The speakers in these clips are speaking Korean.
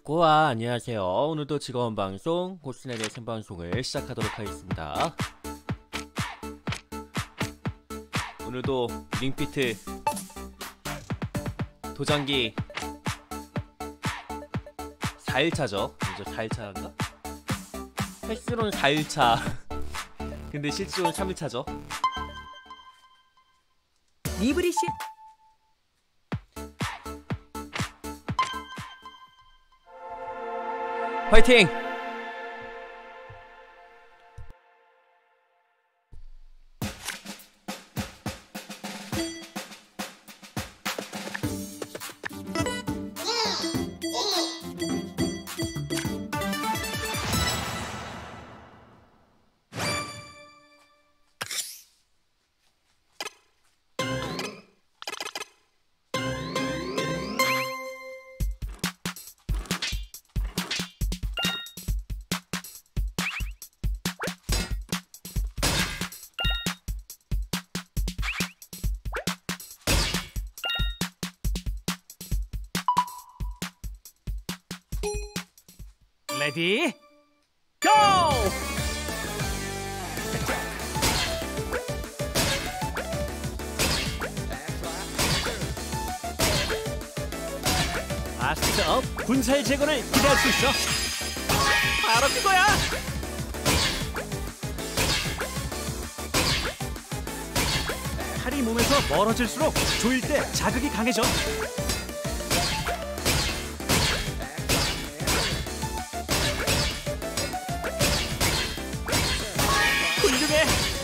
고아 안녕하세요. 오늘도 즐거운 방송 고스네의 생방송을 시작하도록 하겠습니다. 오늘도 링피트 도장기 4일차죠. 이제 4일차인가? 횟수로는 4일차 근데 실제로는 3일차죠. 니브리씨 화이팅! 레디 고! 마스터 군사의 재건을 기대할 수 있어. 바로 그거야. 팔이 몸에서 멀어질수록 조일 때 자극이 강해져. 훌륭해.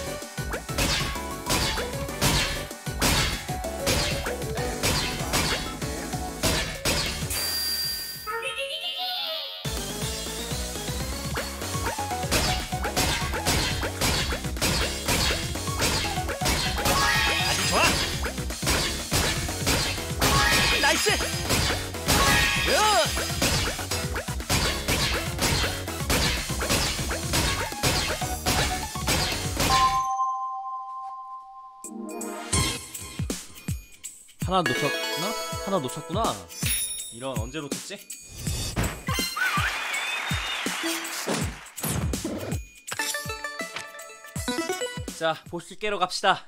아주 좋아. 나이스. 굿. 하나 놓쳤구나? 하나 놓쳤구나. 이런 언제 놓쳤지? 자, 보스 깨러 갑시다.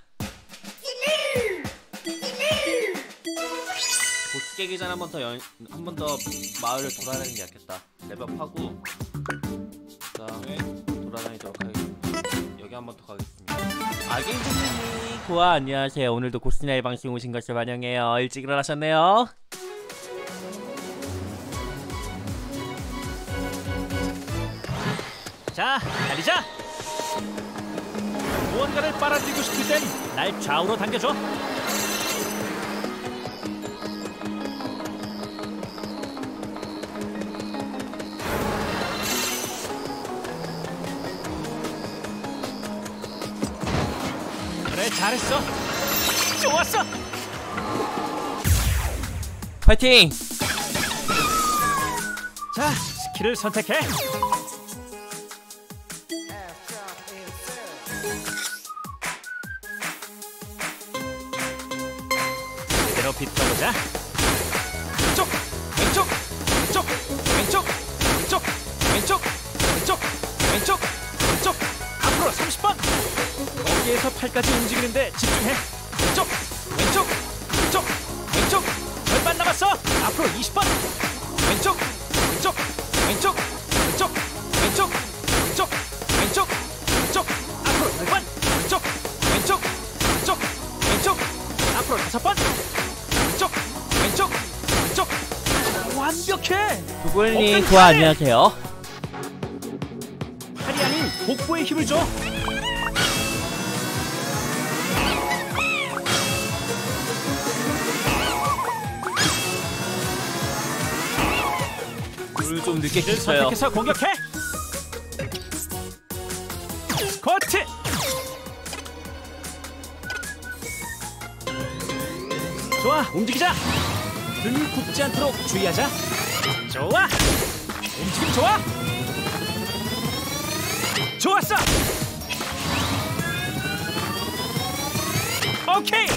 보스 깨기 전에 한 번 더 마을을 돌아다니는 게 낫겠다. 레벨업하고 그다음에 돌아다니도록 하겠습니다. 여기 한 번 더 가겠습니다. 아갱님이 고아 안녕하세요. 오늘도 고스나의 방송 오신 것을 환영해요. 일찍 일어나셨네요. 자, 달리자. 무언가를 빨아들이고 싶을 땐 날 좌우로 당겨줘. 그래, 잘했어. 좋았어. 파이팅! 자, 스킬을 선택해. 그대로 비틀어보자. 왼쪽, 왼쪽, 왼쪽, 왼쪽, 왼쪽, 왼쪽, 왼쪽, 왼쪽, 왼쪽. 앞으로 30번. 거기에서 팔까지 움직이는데 집중해. 왼쪽, 왼쪽, 왼쪽, 왼쪽. 절반 남았어. 앞으로 20번. 왼쪽, 왼쪽, 왼쪽, 왼쪽, 왼쪽, 왼쪽, 왼쪽, 왼쪽. 앞으로 10번. 왼쪽, 왼쪽, 왼쪽, 왼쪽. 앞으로 5번. 왼쪽, 왼쪽, 왼쪽. 완벽해. 두골님 고아 안녕하세요. 팔이 아닌 복부에 힘을 줘. 물 좀 늦게 를 켰어요. 선택해서 공격해. 스쿼트. 좋아, 움직이자. 등 굽지 않도록 주의하자. 좋아. 움직임 좋아. 좋았어. 오케이.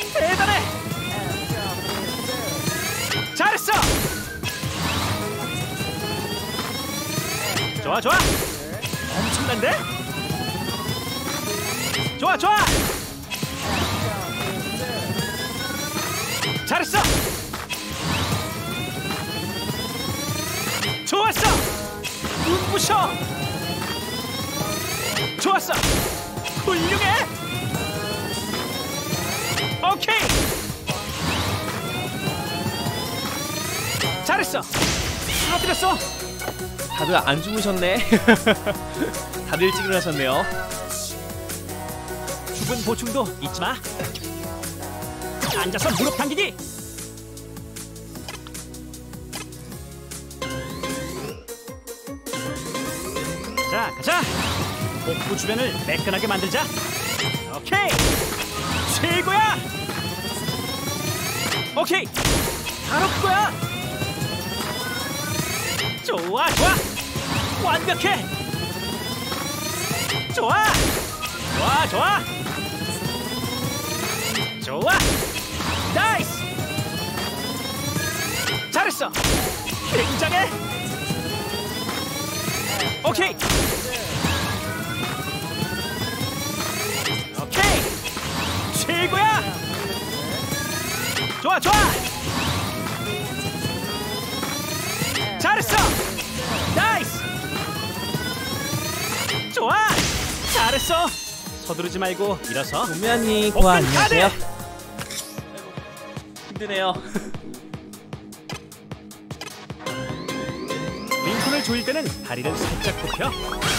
대단해. 잘했어. 좋아 좋아. 엄청난데? 좋아 좋아. 잘했어. 좋았어. 눈부셔. 좋았어. 훌륭해. 오케이. 잘했어. 사라뜨렸어. 다들 안 주무셨네. 다들 일찍 일어나셨네요. 수분 보충도 잊지 마. 앉아서 무릎 당기기. 자, 가자. 복부 주변을 매끈하게 만들자. 오케이. 최고야. 오케이. 바로 그거야. 좋아, 좋아. 완벽해. 좋아. 좋아, 좋아. 좋아. 나이스. 잘했어. 굉장해. 오케이. 오케이. 최고야. 좋아, 좋아. 잘했어. 나이스. 좋아. 잘했어. 서두르지 말고 일어서. 도미아님 오픈 안녕하세요. 카드! 힘드네요. 링콘을 조일 때는 다리를 살짝 굽혀.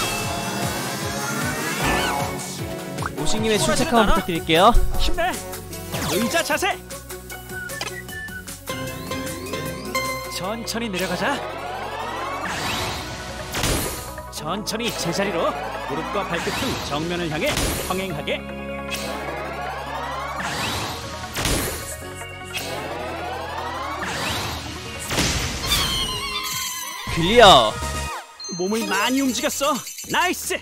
오신님의 출첵 알아? 한번 부탁드릴게요. 힘내. 의자 자세. 천천히 내려가자. 천천히 제자리로. 무릎과 발끝은 정면을 향해 평행하게. 클리어. 몸을 많이 움직였어. 나이스.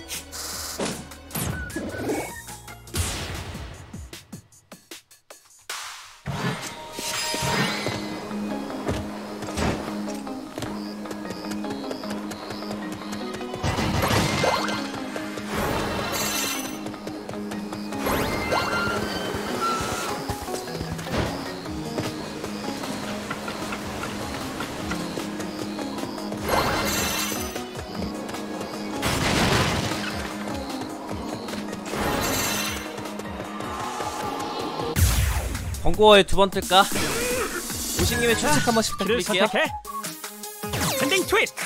번거에 두 번 뜰까? 오신님의 출첵 한 번씩 길을 부탁드릴게요. 선택해. 스탠딩 트위스트.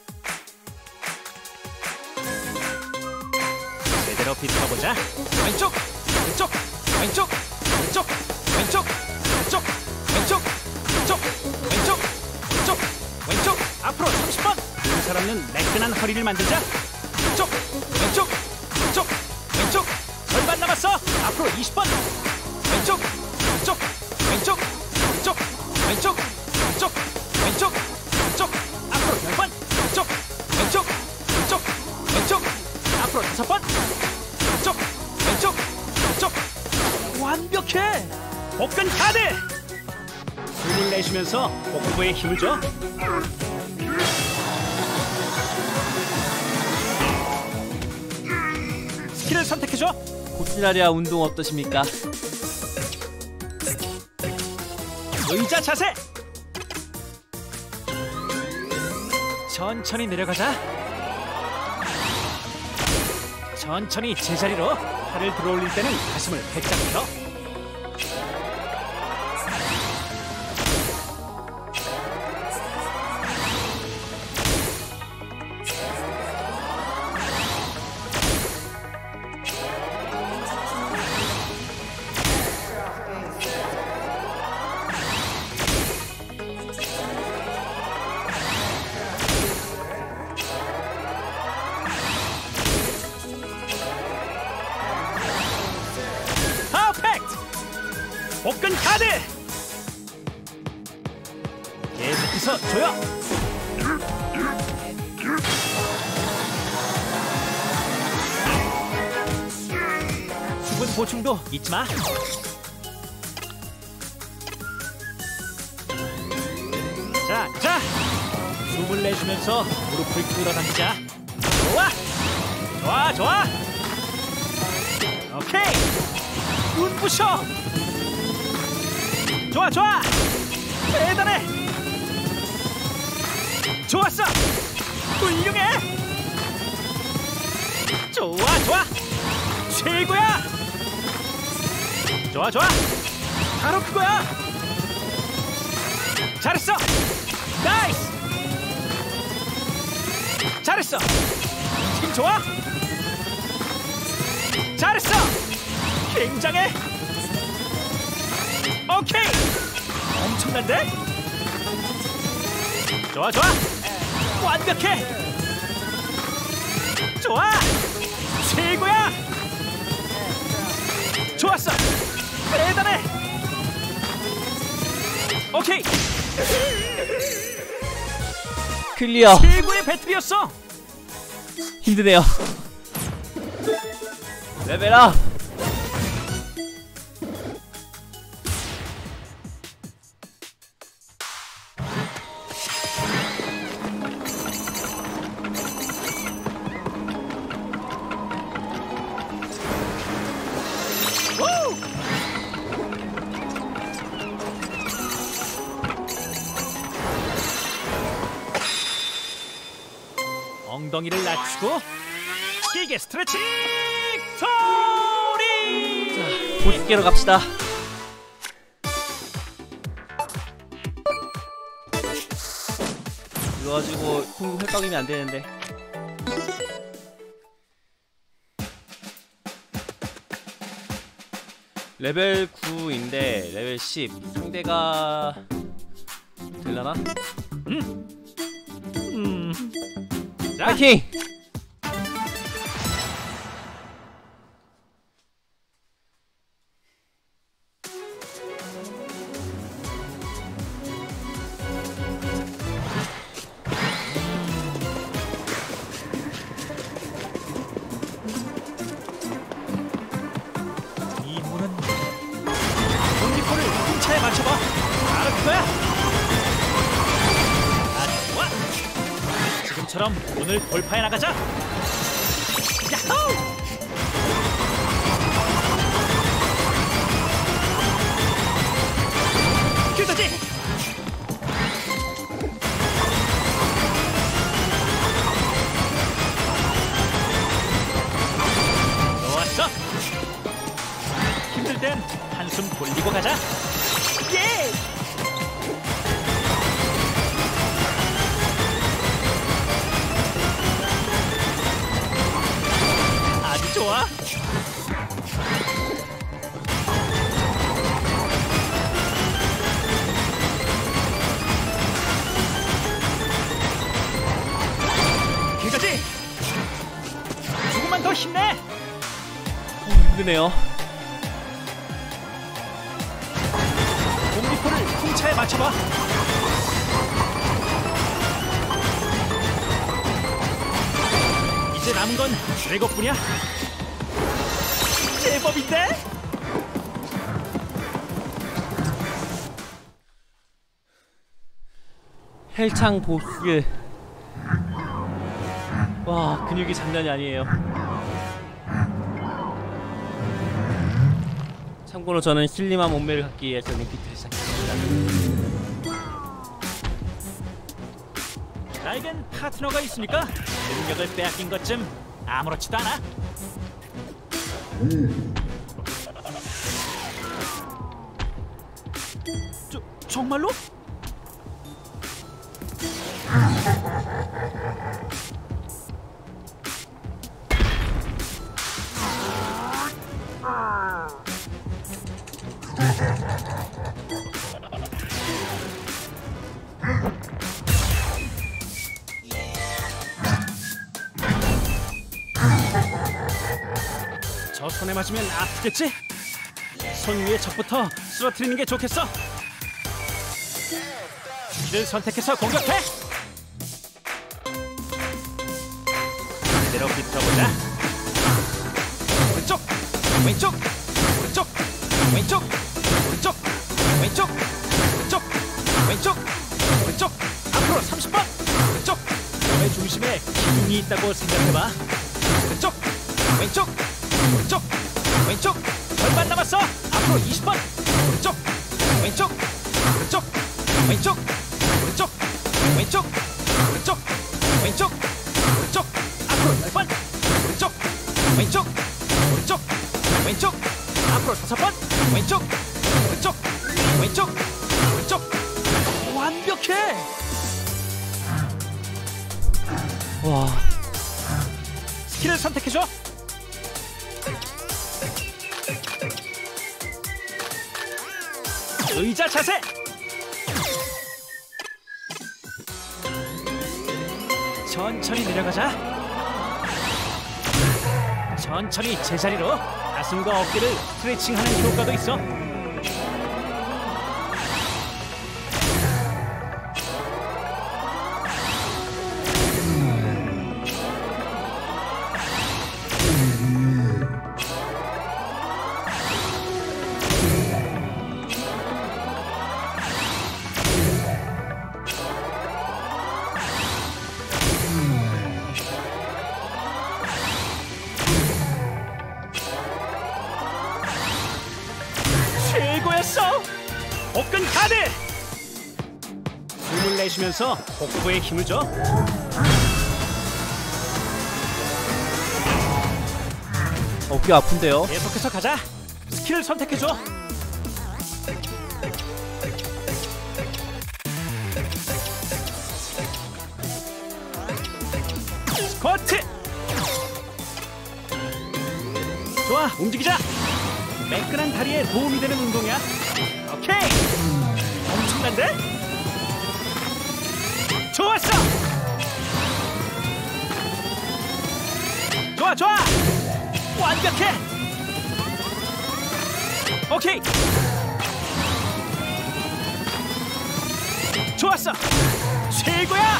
제대로 비틀어보자. 왼쪽, 왼쪽, 왼쪽, 왼쪽, 왼쪽, 왼쪽, 왼쪽, 왼쪽, 왼쪽, 왼쪽, 왼쪽. 앞으로 30번. 눈살 없는 매끈한 허리를 만들자. 왼쪽, 왼쪽, 왼쪽, 왼쪽. 절반 남았어. 앞으로 20번. 왼쪽, 왼쪽, 왼쪽, 왼쪽, 왼쪽, 왼쪽, 왼쪽, 왼쪽. 앞으로 10번. 왼쪽, 왼쪽, 왼쪽, 왼쪽. 앞으로 5번. 왼쪽, 왼쪽, 왼쪽. 완벽해. 복근 카드. 숨을 내쉬면서 복부에 힘을 줘. 스킬을 선택해줘. 고티나리아 운동 어떠십니까? 의자 자세. 천천히 내려가자. 천천히 제자리로. 팔을 들어올릴 때는 가슴을 바짝 펴. 퍼펙트! 복근 카드! 계속해서 줘요! 수분 보충도 잊지 마! 자, 자! 숨을 내쉬면서 무릎을 끌어당기자. 좋아! 좋아, 좋아! 오케이! 눈부셔! 좋아, 좋아! 대단해! 좋았어! 훌륭해! 좋아, 좋아! 최고야! 좋아, 좋아! 바로 그거야! 잘했어! 나이스! 잘했어! 힘 좋아! 잘했어! 굉장해! 오케이! 엄청난데? 좋아, 좋아! 완벽해! 좋아! 최고야! 좋았어! 대단해! 오케이! 클리어. 최고의 배틀이었어! 힘드네요. 레벨업. 엉덩이를 낮추고 길게 스트레칭 소리. 자, 보습계로 갑시다. 이거 가지고 hul떡이면 안 되는데. 레벨 9인데 레벨 10. 상대가 되려나? 자, 파이팅! 이 문은 공기포를 풍차에 맞춰봐. 바로 그거야. 아주 좋아. 지금처럼 문을 돌파해 나가자. 야호! 그거지. 좋았어. 힘들 땐 한숨 돌리고 가자. 예! 아주 좋아. 그거지. 조금만 더 힘내. 힘드네요. 공기포를 풍차에 맞춰봐. 이제 남은 건 드래곤뿐이야. 제법인데? 헬창 보스. 와, 근육이 장난이 아니에요. 참고로 저는 슬림한 몸매를 갖기 위해서 링피트를 시작했습니다. 나에겐 파트너가 있으니까 능력을 빼앗긴 것쯤 아무렇지도 않아. 정말로? 저 손에 맞으면 아프겠지? 손 위에 적부터 쓰러뜨리는 게 좋겠어. 이를 선택해서 공격해. 그대로 비틀어보자. 오른쪽, 왼쪽, 오른쪽, 왼쪽, 오른쪽, 왼쪽, 오른쪽, 왼쪽, 오른쪽. 앞으로 30번. 몸의 중심에 기둥이 있다고 생각해봐. 왼쪽, 왼쪽, 오른쪽, 왼쪽, 절반 남았어. 앞으로 20번. 오른쪽, 왼쪽, 오른쪽, 왼쪽, 오른쪽, 왼쪽, 오른쪽, 왼쪽, 오른쪽, 앞으로 10번. 오른쪽, 왼쪽, 오른쪽, 왼쪽, 앞으로 5번. 왼쪽, 오른쪽, 왼쪽, 오른쪽. 완벽해. 와. 스킬을 선택해줘. 의자 자세. 천천히 내려가자. 천천히 제자리로. 가슴과 어깨를 스트레칭하는 효과도 있어. 최고였어! 복근 가드! 숨을 내쉬면서 복부에 힘을 줘. 어깨 아픈데요. 계속해서 가자. 스킬을 선택해줘. 스쿼트! 좋아, 움직이자. 매끈한 다리에 도움이 되는 운동이야. 오케이. 엄청난데? 좋았어. 좋아, 좋아. 완벽해. 오케이. 좋았어. 최고야.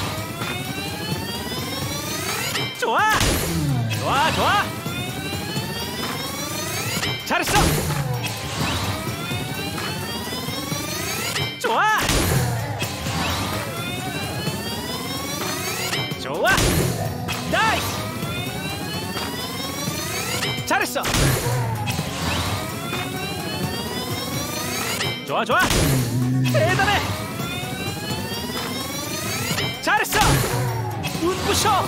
좋아. 좋아, 좋아. 잘했어. 좋아. 좋아. 나이스. 잘했어. 좋아, 좋아. 대단해. 잘했어. 눈부셔.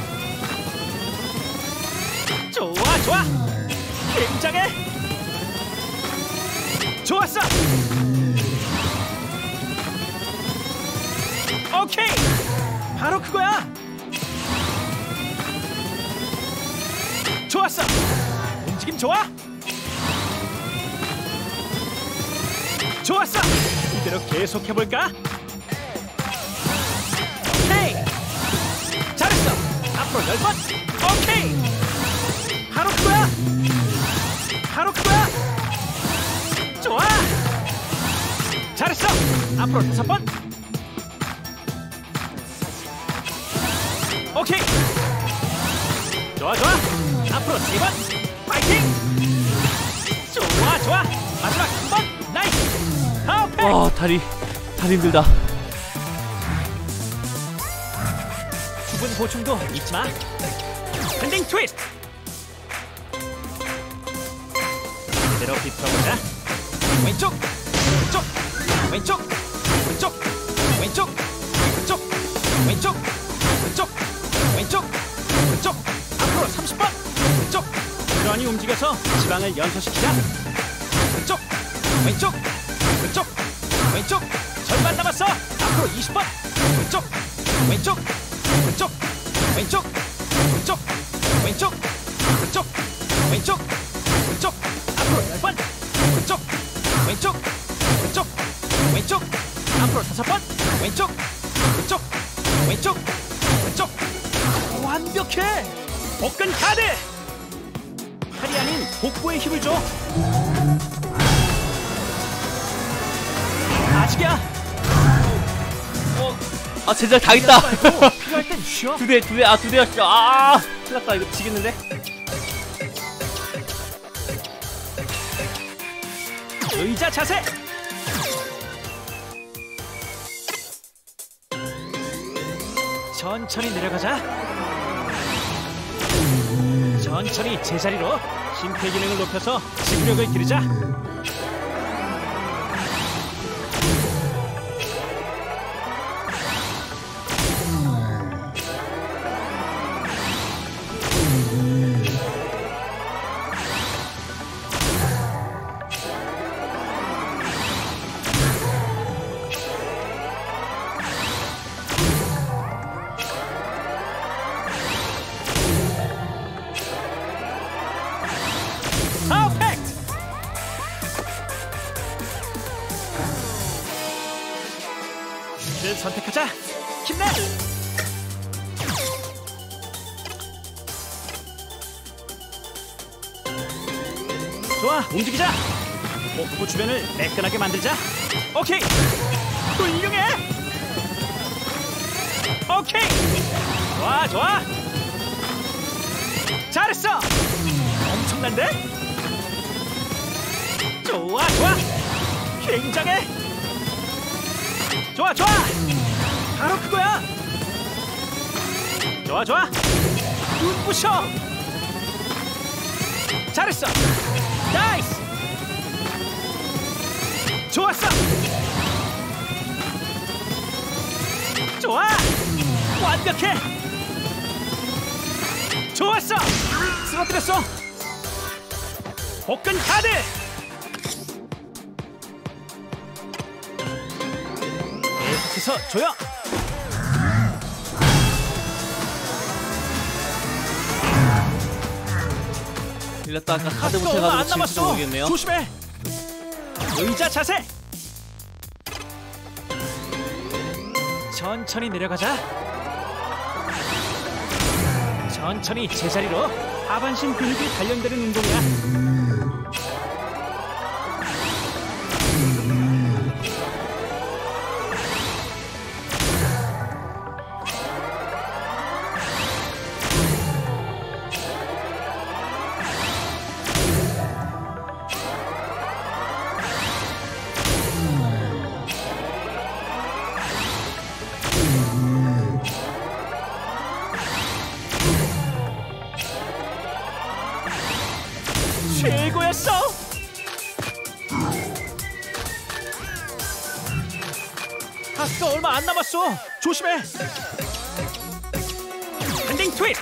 좋아, 좋아. 굉장해. 좋았어. 오케이. 바로 그거야. 좋았어. 움직임 좋아. 좋았어. 이대로 계속해볼까? 오케이. 잘했어. 앞으로 10번. 오케이. 바로 그거야. 바로 그거야. 좋아. 잘했어. 앞으로 5번. 오케이. 좋아, 좋아. 앞으로 3번. 파이팅. 좋아, 좋아. 마지막 1번. 나이스. 파워팩. 와, 다리 힘들다. 수분 보충도 잊지 마. 밴딩 트위스트. 이대로 비틀어보자. 왼쪽, 왼쪽, 왼쪽, 왼쪽, 왼쪽, 왼쪽, 왼쪽, 왼쪽, 왼쪽, 왼쪽. 앞으로 30번. 왼쪽, 부지런히 움직여서 지방을 연소시키자. 왼쪽, 왼쪽, 왼쪽, 왼쪽, 절반 남았어. 앞으로 20번. 왼쪽, 왼쪽, 왼쪽, 왼쪽, 왼쪽, 왼쪽, 왼쪽, 왼쪽, 왼쪽. 앞으로 10번. 왼쪽, 왼쪽, 왼쪽, 왼쪽, 앞으로 5번. 왼쪽, 왼쪽, 왼쪽, 왼쪽. 완벽해. 복근 카드. 팔이 아닌 복부에 힘을 줘. 아직이야. 아, 제작 다 있다. 필요할 땐 쉬어. 두 대였어. 아, 큰일 났다. 이거 지겠는데? 의자 자세. 천천히 내려가자. 천천히 제자리로. 심폐 기능을 높여서 지구력을 기르자. 퍼펙트! 를 선택하자. 힘내! 좋아, 움직이자. 복부 주변을 매끈하게 만들자. 오케이. 훌륭해. 오케이. 좋아, 좋아. 잘했어. 엄청난데? 좋아, 좋아. 굉장해. 좋아, 좋아. 바로 그거야. 좋아, 좋아. 눈부셔. 잘했어. 나이스. 좋았어. 좋아. 완벽해. 좋았어. 쓰러뜨렸어. 복근 카드. 계속해서 조여. 빌렸다 아까 카드 얼마 안 못해가지고 칠지도 남았어. 모르겠네요. 조심해. 의자 자세. 천천히 내려가자. 천천히 제자리로. 하반신 근육이 단련되는 운동이야. 최고였어. 하스가 얼마 안 남았어. 조심해. 스탠딩 트윗.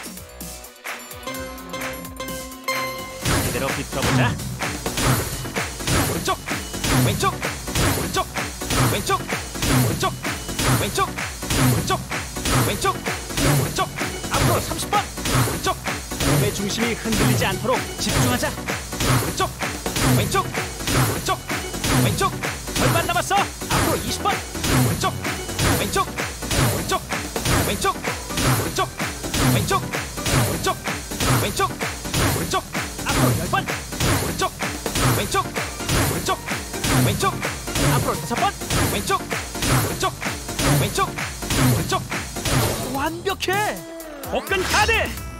그대로 비틀어보자. 오른쪽 왼쪽 오른쪽 왼쪽 오른쪽 왼쪽 오른쪽 왼쪽 오른쪽 앞으로 30번. 오른쪽 몸의 중심이 흔들리지 않도록 집중하자. 오른쪽 왼쪽 오른쪽 왼쪽 절반 남았어. 앞으로 20번. 오른쪽 왼쪽 오른쪽 왼쪽 오른쪽 왼쪽 오른쪽 왼쪽 오른쪽 앞으로 10번. 오른쪽 왼쪽 오른쪽 왼쪽 앞으로 5번. 왼쪽 오른쪽 왼쪽 오른쪽 완벽해. 복근 카드.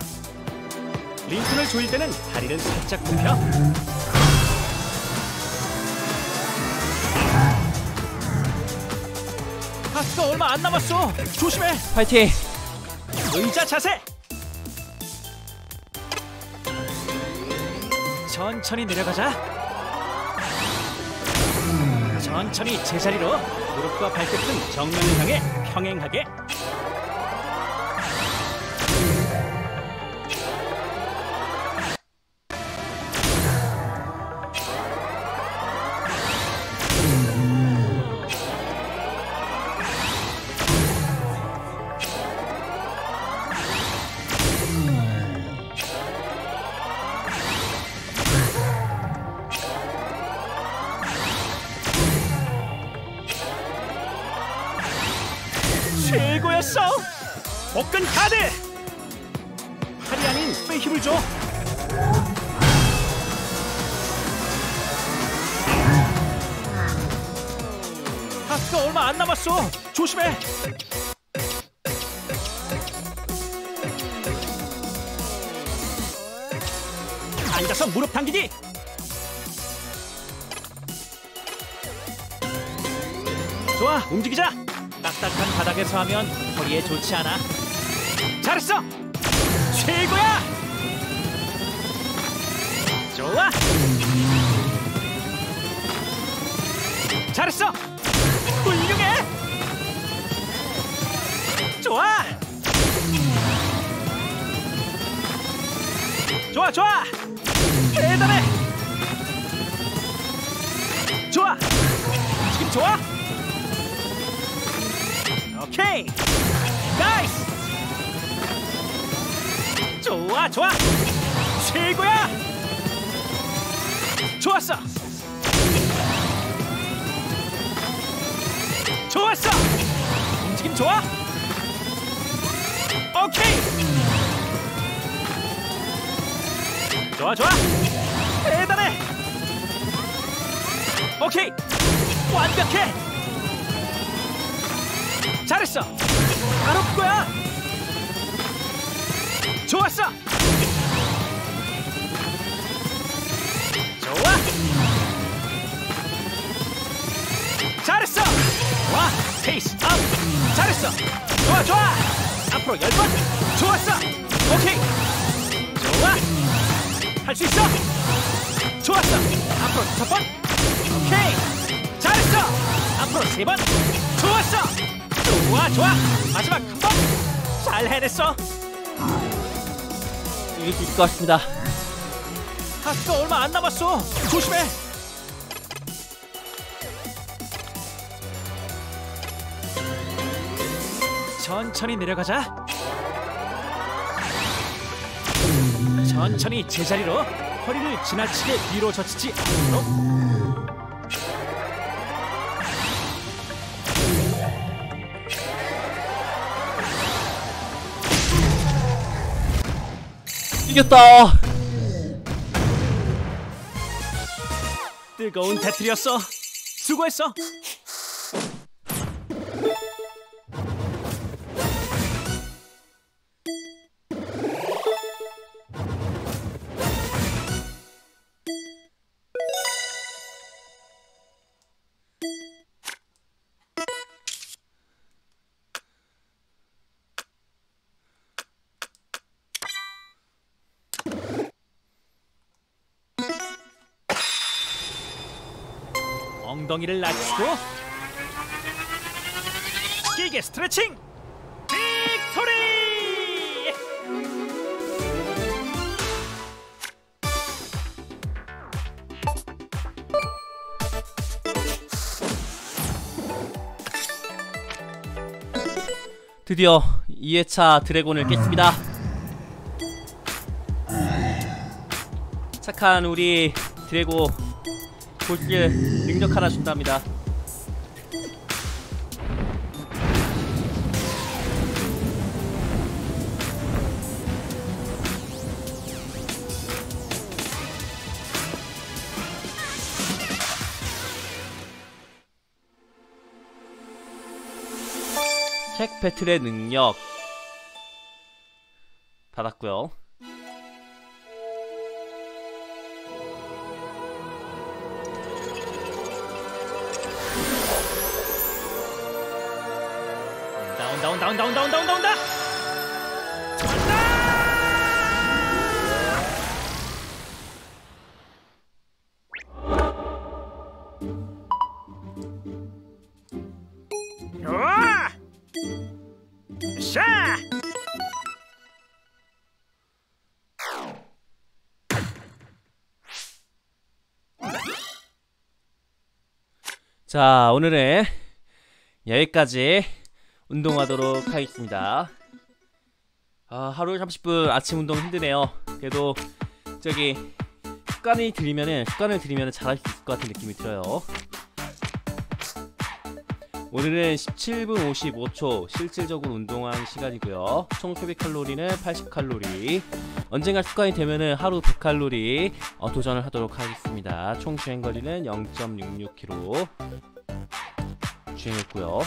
링크를 조일 때는 다리는 살짝 굽혀. 하스가 얼마 안 남았어. 조심해. 파이팅! 의자 자세. 천천히 내려가자. 천천히 제자리로. 무릎과 발끝은 정면을 향해 평행하게. 최고였어. 복근 카드. 팔이 아닌 뼈에 힘을 줘. 하스가 얼마 안 남았어. 조심해. 앉아서 무릎 당기기. 좋아, 움직이자. 딱딱한 바닥에서 하면 허리에 좋지 않아. 잘했어. 최고야. 좋아. 잘했어. 훌륭해. 좋아. 좋아 좋아. 대단해. 좋아. 지금 좋아. 오케이. 나이스. 좋아 좋아. 최고야. 좋았어. 좋았어. 움직임 좋아. 오케이. 좋아 좋아. 대단해. 오케이. 완벽해. 잘했어. 바로 그거야. 좋았어. 좋아. 잘했어. 와, 페이스 업. 잘했어. 좋아 좋아. 앞으로 10번. 좋았어. 오케이. 좋아. 할 수 있어. 좋았어. 앞으로 5번. 오케이. 잘했어. 앞으로 3번. 좋았어. 좋아 좋아. 마지막 한 번. 잘 해냈어. 이길 수 있을 것 같습니다. 하스가 얼마 안 남았어. 조심해. 천천히 내려가자. 천천히 제자리로. 허리를 지나치게 뒤로 젖히지 않도록. 이겼다. 뜨거운 배틀이었어. 수고했어. 엉덩이를 낮추고 길게 스트레칭. 빅토리. 드디어 2회차 드래곤을 깼습니다. 착한 우리 드래곤 보스에 능력 하나 준답니다. 책 배틀의 능력 받았고요. 나온다. 우와! 샤! 자, 오늘은 여기까지 운동하도록 하겠습니다. 하루에 30분 아침 운동 힘드네요. 그래도 습관을 들이면은 잘할 수 있을 것 같은 느낌이 들어요. 오늘은 17분 55초 실질적으로 운동한 시간이고요. 총 소비 칼로리는 80칼로리. 언젠가 습관이 되면은 하루 100칼로리 도전을 하도록 하겠습니다. 총 주행거리는 0.66km 주행했고요.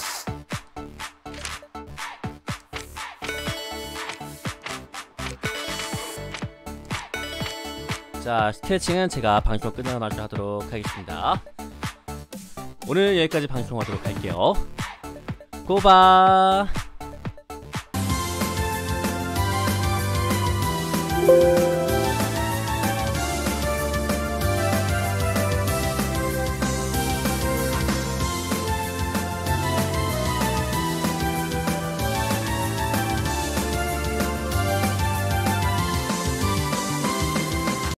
자, 스트레칭은 제가 방송 끝나자마자 하도록 하겠습니다. 오늘 여기까지 방송하도록 할게요. 고바. 네.